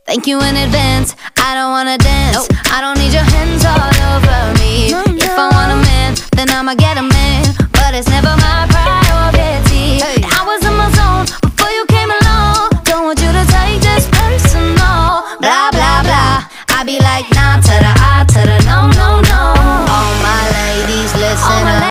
Thank you in advance, I don't wanna dance. Nope. I don't need your hands all over me. No, If I want a man, then I'ma get a man. But it's never my priority. Hey. I was in my zone before you came along. Don't want you to take this personal. Blah, blah, blah. I be like, nah to the I to the no, no, no. All my ladies, listen up.